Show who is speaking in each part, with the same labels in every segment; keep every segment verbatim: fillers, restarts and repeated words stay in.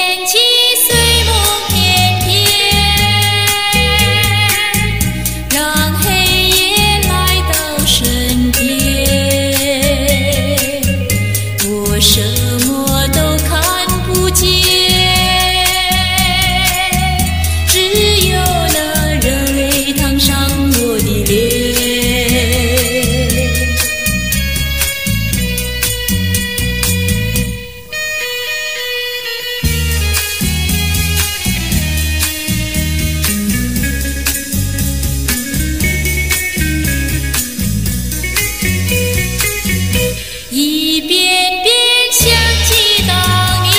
Speaker 1: 起岁梦翩翩，让黑夜来到身边。我什么都看不见，只有那热泪烫伤我的脸。一遍遍想起当年，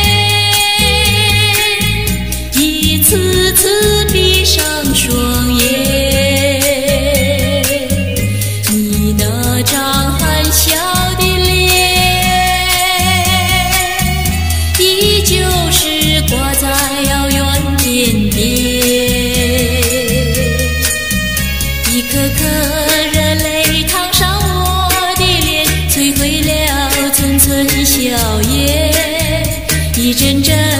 Speaker 1: 一次次闭上双眼，你那张含笑的脸，依旧是挂在遥远天边，一颗颗热泪烫伤我的脸，摧毁了寸寸笑颜，一阵阵